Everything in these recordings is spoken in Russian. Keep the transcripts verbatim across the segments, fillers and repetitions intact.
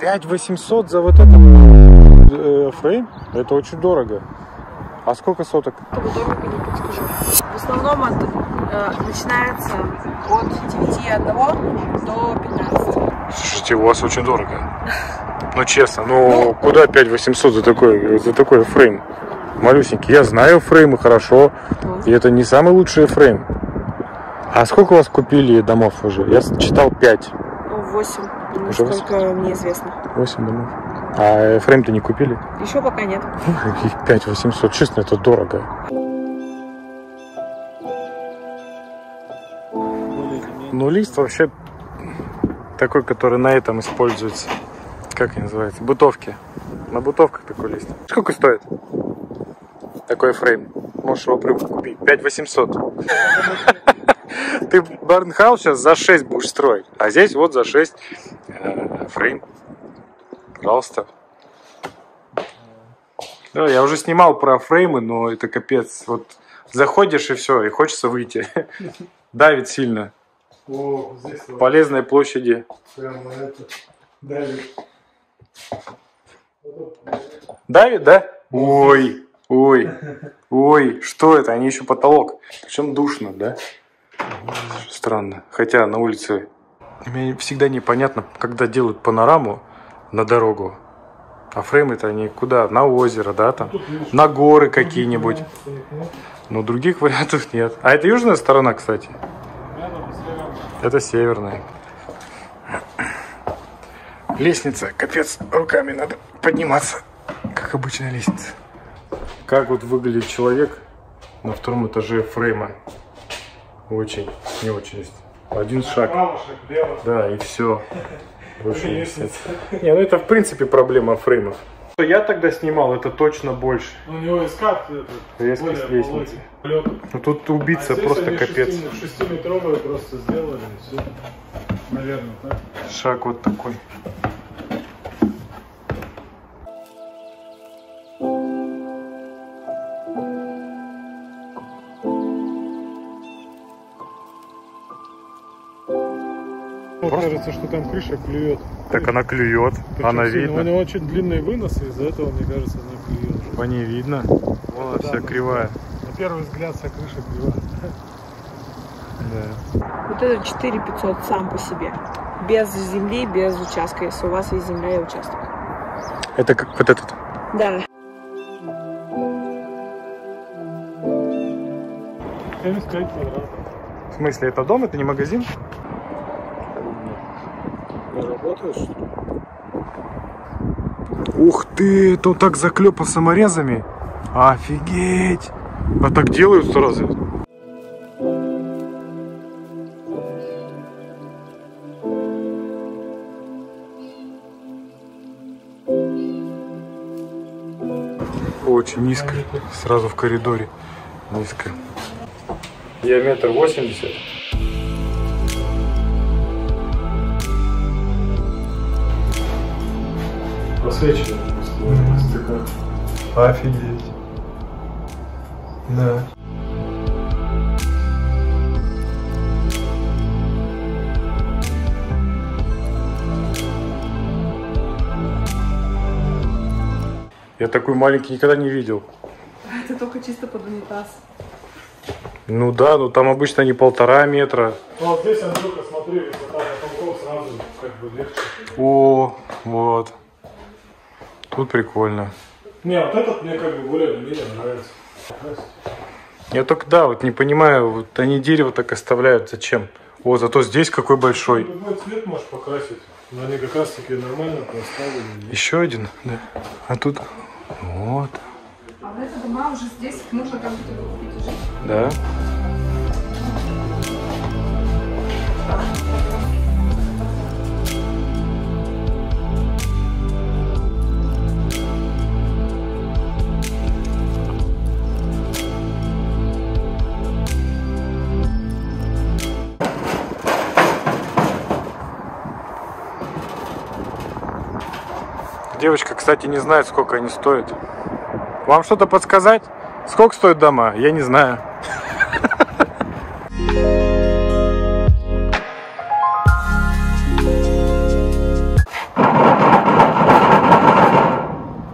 пять восемьсот за вот этот э, фрейм? Это очень дорого. А сколько соток? Дорого не подскажу. В основном от, э, начинается от девяти целых одного до пятнадцати. Слушайте, у вас очень дорого. Ну честно, ну куда пять восемьсот за такой, за такой фрейм? Малюсенький. Я знаю фреймы хорошо. И это не самый лучший фрейм. А сколько у вас купили домов уже? Я читал пять. восемь. Насколько мне известно. восемь домов. А фрейм-то не купили? Еще пока нет. пять восемьсот. Честно, это дорого. Ну, лист вообще такой, который на этом используется. Как они называются? Бытовки. На бытовках такой лист. Сколько стоит такой фрейм? Можешь его прям купить. пять восемьсот. Ты барнхаус сейчас за шесть будешь строить. А здесь вот за шесть э, фрейм. Пожалуйста. Да, я уже снимал про фреймы, но это капец. Вот заходишь и все, и хочется выйти. Давит сильно. О, здесь Полезной площади. прямо это давит. Давит, да? Ой, ой, ой, что это? Они еще потолок. Причем душно, да? Странно. Хотя на улице мне всегда непонятно, когда делают панораму на дорогу. А фреймы-то они куда? На озеро, да, там? На горы какие-нибудь. Но других вариантов нет. А это южная сторона, кстати? Это северная. Лестница. Капец, руками надо подниматься. Как обычная лестница. Как вот выглядит человек на втором этаже фрейма? Очень, не очень. Один шаг. Да, и все. Больше не висит. Не, ну это в принципе проблема фреймов. Я тогда снимал, это точно больше. У него эскат резкость лестницы. Ну тут убийца а просто капец. шестиметровые просто сделали, все. Наверное, так. Шаг вот такой. Мне кажется, что там крыша клюет. Так она клюет, причем она сильно. видно. У него очень длинный вынос, из-за этого, мне кажется, она клюет. По ней видно. Вон она да, вся кривая. На первый взгляд вся крыша кривая. Да. Вот это четыре тысячи пятьсот сам по себе. Без земли, без участка, если у вас есть земля и участок. Это как вот этот? Да. семьдесят пять квадратов. В смысле, это дом, это не магазин? Ты работаешь? Ух ты, это он так заклепан саморезами. Офигеть. А так делают сразу? Очень низко. Сразу в коридоре. Низко. Я метр восемьдесят. Просвечивает просто. Офигеть. Да. Я такой маленький никогда не видел. Это только чисто под унитаз. Ну да, но там обычно не полтора метра. Ну вот здесь, Андрюха, смотри, высота потолков сразу как бы легче. О, вот. Тут прикольно. Не, вот этот мне как бы более-менее нравится. Я только, да, вот не понимаю, вот они дерево так оставляют, зачем? О, зато здесь какой большой. Любой цвет можешь покрасить, но они как раз таки нормально поставили. Еще один, да. А тут, вот. А вот это дома уже здесь можно как будто бы купить уже. Да. Девочка, кстати, не знает, сколько они стоят. Вам что-то подсказать? Сколько стоят дома? Я не знаю.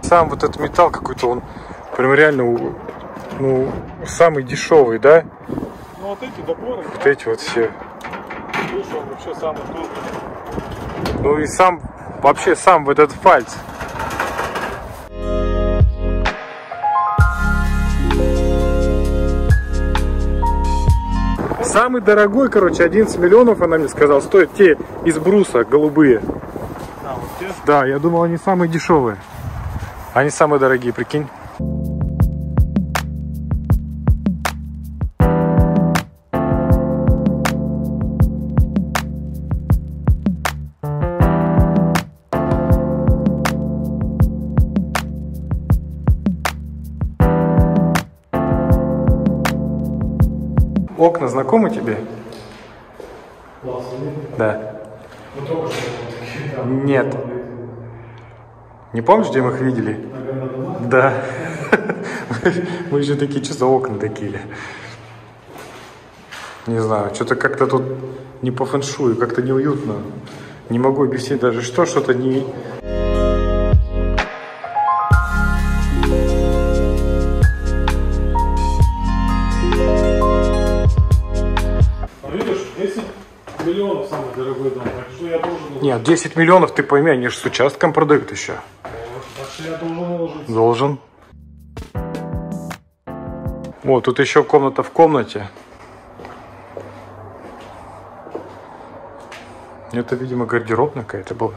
сам вот этот металл какой-то, он прям реально, ну, самый дешевый, да? Ну вот эти доборы. Вот да? Эти вот все. Видишь, он вообще самый топовый. Ну и сам, вообще сам вот этот фальц. Самый дорогой, короче, одиннадцать миллионов, она мне сказала, стоят те из бруса голубые. А, вот те? Да, я думал, они самые дешевые. Они самые дорогие, прикинь. Окна знакомы тебе? Да. Нет. Не помнишь, где мы их видели? Да. Мы же такие, что за окна такие? Не знаю, что-то как-то тут не по фэншую, как-то неуютно. Не могу объяснить даже, что, что-то не... Миллионов самый дорогой дом, так что я должен... Нет, десять миллионов, ты пойми, они же с участком продают еще. Так что я должен уложиться. Должен. О, тут еще комната в комнате. Это, видимо, гардеробная какая-то была.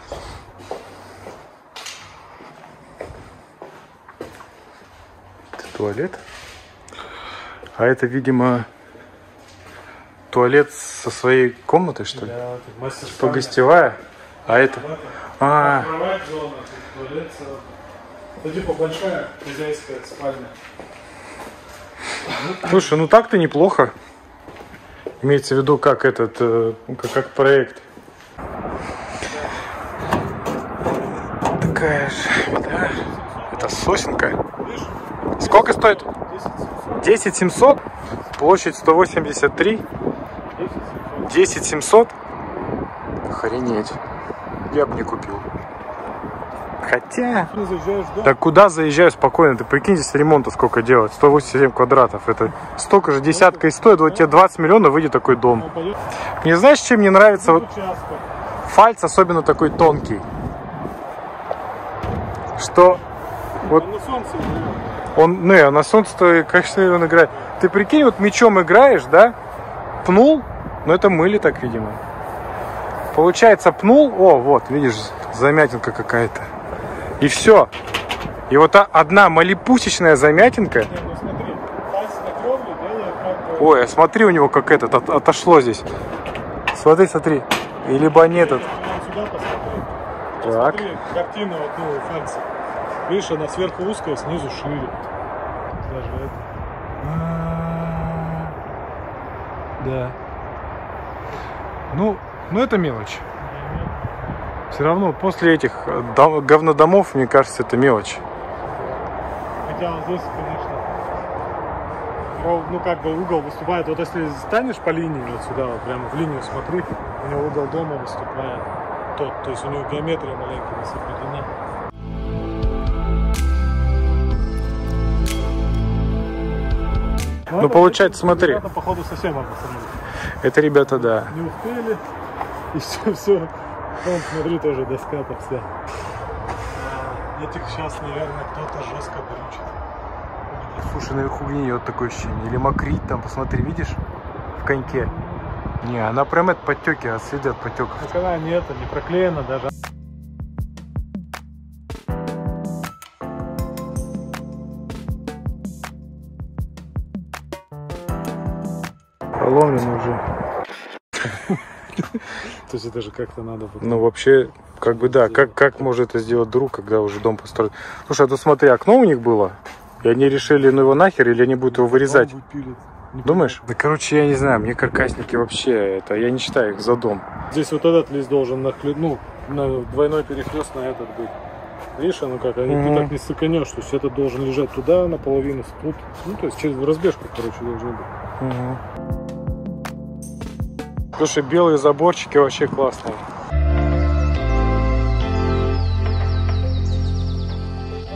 Это туалет. А это, видимо... Туалет со своей комнатой, что ли? Да, что гостевая? А это... А, кровать, зона, туалет. Это типа большая хозяйская спальня. слушай, ну так-то неплохо. Имеется в виду, как этот, ну, как, как проект. Такая же, да. Это сосенка. Сколько стоит? десять семьсот. Площадь сто восемьдесят три. десять семьсот. Охренеть. Я бы не купил. Хотя... Да куда заезжаю спокойно? Ты прикинь, здесь ремонта сколько делать? сто восемьдесят семь квадратов. Это столько же десятка и стоит. Вот тебе двадцать миллионов, выйдет такой дом. Мне знаешь, чем мне нравится? Вот фальц, особенно такой тонкий. Что... Вот... Он, ну, на солнце-то, конечно, он играет. Ты прикинь, вот мячом играешь, да? Пнул, но это мыли так, видимо. Получается, пнул, о, вот, видишь, замятинка какая-то. И все. И вот одна малипусечная замятинка. Ой, а смотри, у него как этот, от, отошло здесь. Смотри, смотри. И либо не этот. Так. Картина вот, ну, фальца. Видишь, она сверху узкая, снизу шире. Даже это. Да. Ну, ну это мелочь. Все равно после этих дом, говнодомов, мне кажется, это мелочь. Хотя вот здесь, конечно, ну как бы угол выступает. Вот если станешь по линии вот сюда, вот прямо в линию смотри, у него угол дома выступает тот, то есть у него геометрия маленькая соблюдена. Ну, ну получается, смотри. Ребята, походу, совсем обосновали. Это ребята, да. Не успели. И все, все. Вон, смотри, тоже доска-то вся. А, этих сейчас, наверное, кто-то жестко дрючит. Слушай, наверху гниет такое ощущение. Или мокрит там, посмотри, видишь? В коньке. Не, она прям это подтеки, а следы от потеков. Так она не это, не проклеена даже. Поломлено уже. То есть это же как-то надо... Ну вообще, как бы да, как, как может это сделать друг, когда уже дом построен? Слушай, а то смотри, окно у них было, и они решили, ну его нахер, или они будут его вырезать? Думаешь? Да, короче, я не знаю, мне каркасники вообще, это я не считаю их за дом. Здесь вот этот лист должен нахле... ну, на двойной перехлест на этот быть. Видишь, ну как, они, mm-hmm. ты так не сыканешь, то есть этот должен лежать туда наполовину, тут, ну то есть через разбежку, короче, должны быть. Mm-hmm. Слушай, белые заборчики вообще классные.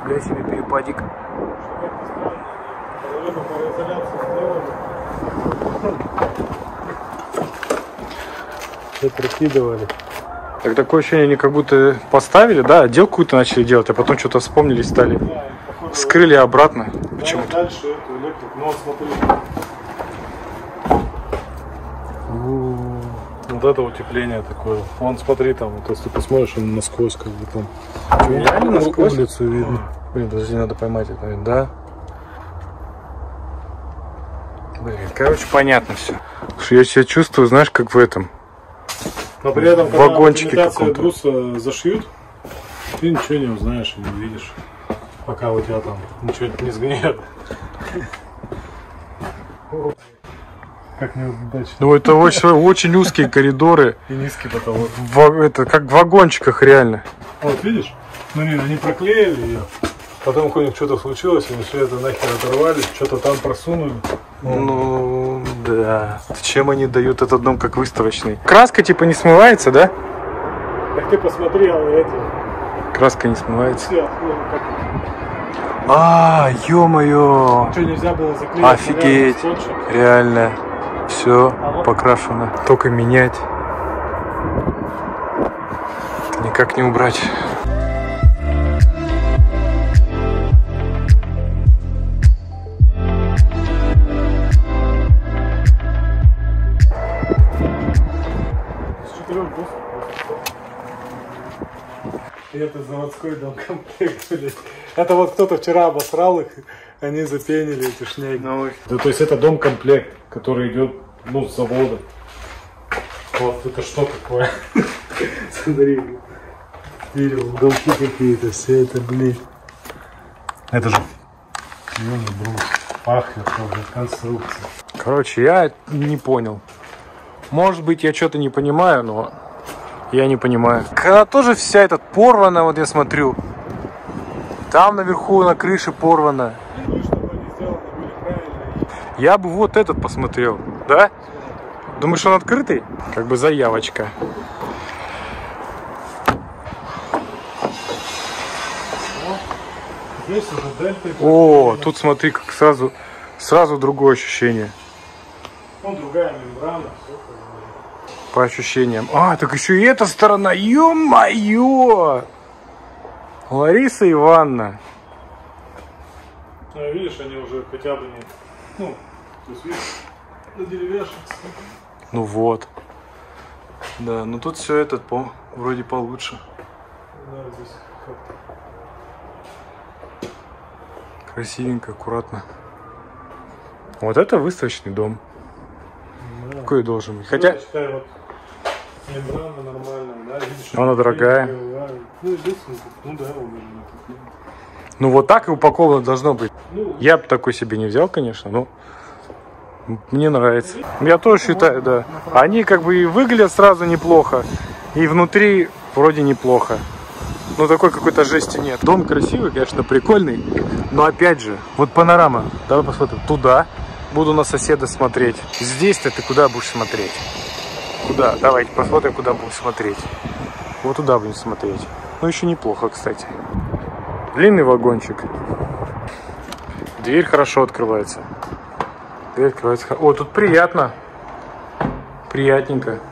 Нифига себе перепадик. Все прикидывали. Так такое ощущение, они как будто поставили, да, отделку какую-то начали делать, а потом что-то вспомнили и стали. Да, скрыли обратно. Почему-то. Дальше эту электрик, ну вот смотри. Вот это утепление такое. Вон смотри там, вот если ты посмотришь, он насквозь как бы там. Реально насквозь? Улицу видно. Блин, подожди, надо поймать это, да? Блин, короче, понятно все. Слушай, я себя чувствую, знаешь, как в этом. Но при этом, в вагончике когда имитацию каком-то. бруса зашьют, ты ничего не узнаешь и не увидишь, пока у тебя там ничего не сгниет. Как неудачно. Ну, это очень, очень узкие коридоры. И низкий потолок. В, это как в вагончиках реально. Вот видишь? Ну не, они проклеили ее. Потом у них что-то случилось, они все это нахер оторвали, что-то там просунули. Ну, да. Чем они дают этот дом как выставочный? Краска типа не смывается, да? Так ты посмотри, а эти... Краска не смывается. Все, ну, как... А, ё-моё. Что, нельзя было заклеить? Офигеть. Реально. Все покрашено. Только менять. Это никак не убрать. И это заводской домкомплект, блядь. Это вот кто-то вчера обосрал их, они запенили эти шняги. Ну, да, то есть это домкомплект, который идет, ну, с завода. Вот это что такое? Смотри, уголки какие-то, все это, блин. Это же клеёный брус, пахнет тоже, конструкция. короче, я не понял. Может быть, я что-то не понимаю, но я не понимаю. Когда тоже вся эта порвана, вот я смотрю. Там наверху на крыше порвана. Я бы вот этот посмотрел, да? Думаешь, он открытый? Как бы заявочка. О, тут смотри, как сразу, сразу другое ощущение. Ну, другая мембрана. По ощущениям. А, так еще и эта сторона. Ё-моё! Лариса Ивановна. Ну, видишь, они уже хотя бы не... Ну, то есть, видишь, на деревяшек. Ну вот. Да, ну тут все этот по, вроде получше. Да, здесь как-то. Красивенько, аккуратно. Вот это выставочный дом. Да. Какой должен быть. Хотя... Ну, считай, вот, мембрана нормальная, да? Видишь, Она дорогая. Ну, единственное, ну да, он... Ну вот так и упаковано должно быть. Ну, Я бы такой себе не взял, конечно, но мне нравится. Я тоже считаю, да. Они как бы и выглядят сразу неплохо, и внутри вроде неплохо. Но такой какой-то жести нет. Дом красивый, конечно, прикольный, но опять же, вот панорама. Давай посмотрим. Туда буду на соседа смотреть. Здесь-то ты куда будешь смотреть? Куда? Давайте посмотрим, куда будем смотреть. Вот туда будем смотреть. Ну, еще неплохо, кстати. Длинный вагончик. Дверь хорошо открывается. Дверь открывается. О, тут приятно. Приятненько.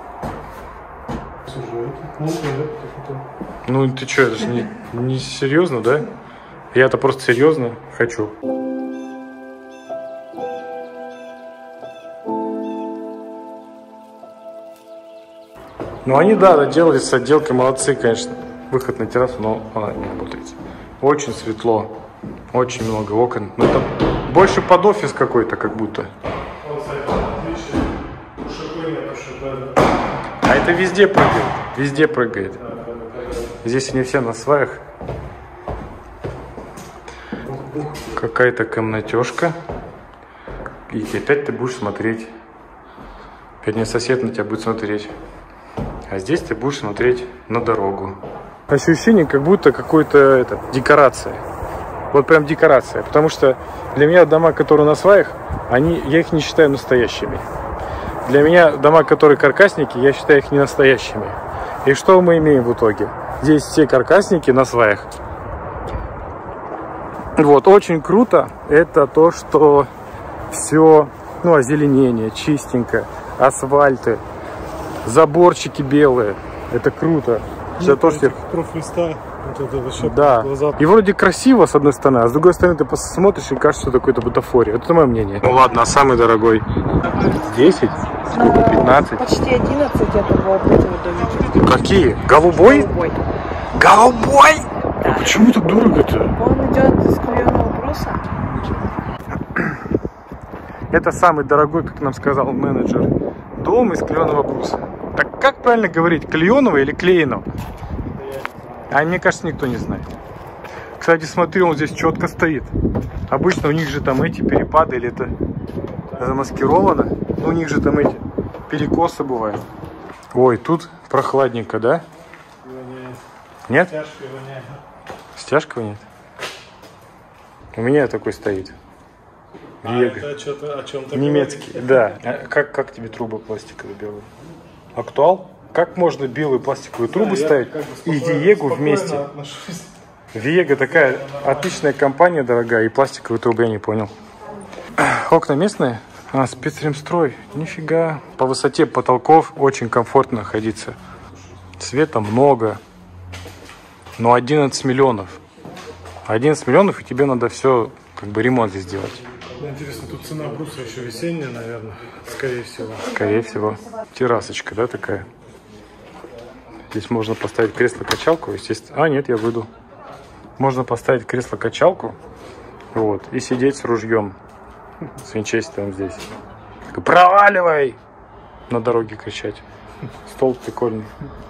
Ну ты что, это же не, не серьезно, да? Я-то просто серьезно хочу. Ну они, да, делали с отделкой, молодцы, конечно. Выход на террасу, но она не работает. Очень светло, очень много окон. Ну там больше под офис какой-то, как будто. А это везде прыгает, везде прыгает. Здесь они все на сваях. Какая-то комнатежка. И опять ты будешь смотреть. Опять не сосед на тебя будет смотреть. А здесь ты будешь смотреть на дорогу. Ощущение, как будто какой-то это, декорация. Вот прям декорация. Потому что для меня дома, которые на сваях, они, я их не считаю настоящими. Для меня дома, которые каркасники, я считаю их не настоящими. И что мы имеем в итоге? Здесь все каркасники на сваях. Вот, очень круто это то, что все, ну, озеленение, чистенько, асфальты, заборчики белые. Это круто. Ну, то, что профлиста, вот это вообще да. Глаза. И вроде красиво с одной стороны, а с другой стороны ты посмотришь и кажется, что какой-то бутафория. Это мое мнение. Ну ладно, а самый дорогой? десять? Сколько? пятнадцать? Почти одиннадцать это вот эти вот домики. Какие? Голубой? Голубой. Голубой? Да. А почему так дорого-то? Он идет из клееного бруса. Это самый дорогой, как нам сказал менеджер, дом из клееного бруса. Так как правильно говорить, клееного или клееного? А мне кажется, никто не знает. Кстати, смотри, он здесь четко стоит. Обычно у них же там эти перепады, или это замаскировано. Но у них же там эти перекосы бывают. Ой, тут прохладненько, да? Нет? Стяжка воняет. Стяжка нет? У меня такой стоит. А Вега. это что-то о чем-то Немецкий, да. А как, как тебе трубы пластиковые белые? Актуал? Как можно белые пластиковые трубы да, ставить как бы и спокойно, Виегу спокойно вместе? отношусь. Виега такая отличная компания, дорогая, и пластиковые трубы я не понял. Окна местные? А, спецремстрой. Нифига. По высоте потолков очень комфортно находиться. Света много. Но одиннадцать миллионов. одиннадцать миллионов, и тебе надо все, как бы, ремонт здесь делать. Интересно, тут цена бруса еще весенняя, наверное, скорее всего. Скорее всего. Террасочка, да, такая? Здесь можно поставить кресло-качалку, естественно. А, нет, я выйду. Можно поставить кресло-качалку, вот, и сидеть с ружьем, с винчестером здесь. Так, проваливай! На дороге кричать. Стол прикольный.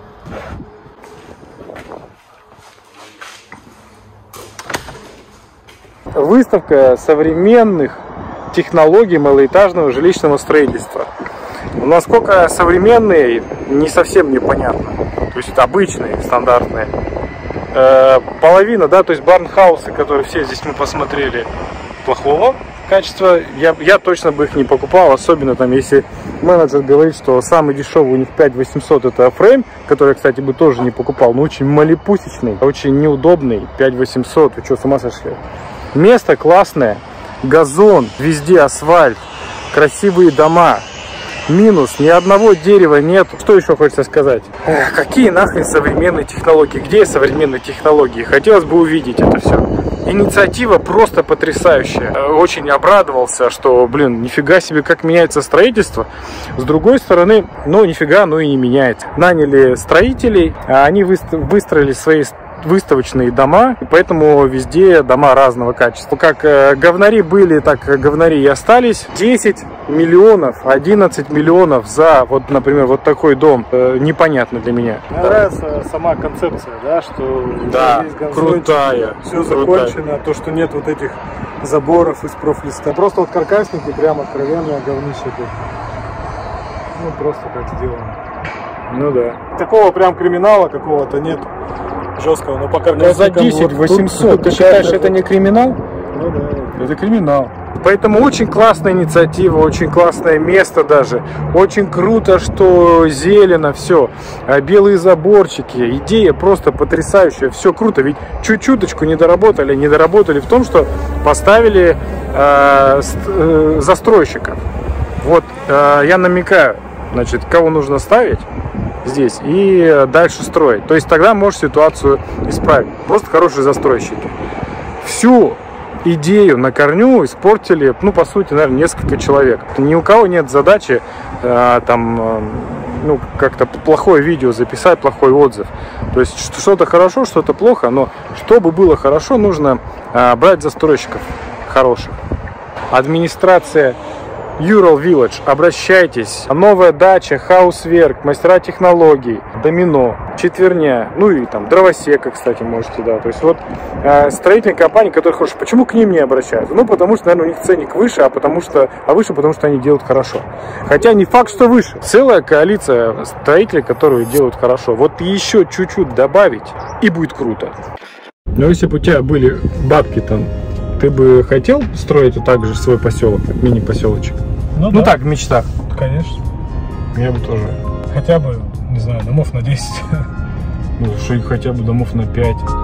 Выставка современных технологий малоэтажного жилищного строительства. Но насколько современные, не совсем непонятно. То есть это обычные, стандартные. Э, половина, да, то есть барнхаусы, которые все здесь мы посмотрели, плохого качества. Я, я точно бы их не покупал, особенно там, если менеджер говорит, что самый дешевый у них пять восемьсот, это фрейм, который я, кстати, бы тоже не покупал, но очень малепусечный, очень неудобный, пять восемьсот, вы что, с ума сошли? Место классное, газон, везде асфальт, красивые дома. Минус, ни одного дерева нет. Что еще хочется сказать? Эх, какие нахрен современные технологии? Где современные технологии? Хотелось бы увидеть это все. Инициатива просто потрясающая. Очень обрадовался, что, блин, нифига себе, как меняется строительство. С другой стороны, ну, нифига, ну и не меняется. Наняли строителей, а они выстроили свои выставочные дома, и поэтому везде дома разного качества. Как э, говнари были, так э, говнари и остались. десять миллионов, одиннадцать миллионов за, вот, например, вот такой дом. Э, непонятно для меня. Мне да. нравится сама концепция, да, что да, есть крутая. Все крутая. закончено, то, что нет вот этих заборов из профлиста. Просто вот каркасники прям откровенное говнище тут. Ну, просто как сделано. Ну да. Такого прям криминала какого-то нет. Жесткого, но по каркасникам... Но за десять восемьсот, ты считаешь, это не криминал? Ну да. Это криминал. Поэтому очень классная инициатива, очень классное место даже. Очень круто, что зелено все. Белые заборчики. Идея просто потрясающая. Все круто. Ведь чуть-чуточку не доработали. Не доработали в том, что поставили э, э, застройщика. Вот э, я намекаю, значит, кого нужно ставить здесь и дальше строить. То есть тогда можешь ситуацию исправить. Просто хорошие застройщики. Всю идею на корню испортили, ну, по сути, наверное, несколько человек. Ни у кого нет задачи э, там, э, ну, как-то плохое видео записать, плохой отзыв. То есть что-то хорошо, что-то плохо, но чтобы было хорошо, нужно э, брать застройщиков хороших. Администрация Ural Village, обращайтесь. Новая дача, Хаусверк, мастера технологий, домино, четверня, ну и там дровосека, кстати, можете, да. То есть вот э, строительные компании, которые хорошие. Почему к ним не обращаются? Ну, потому что, наверное, у них ценник выше, а потому что, а выше, потому что они делают хорошо. Хотя не факт, что выше. Целая коалиция строителей, которые делают хорошо. Вот еще чуть-чуть добавить, и будет круто. Но если бы у тебя были бабки там, ты бы хотел строить вот так же свой поселок, мини-поселочек? Ну, ну да. так, в мечтах. Конечно. Я бы тоже. Хотя бы, не знаю, домов на десять. Ну, что хотя бы домов на пять.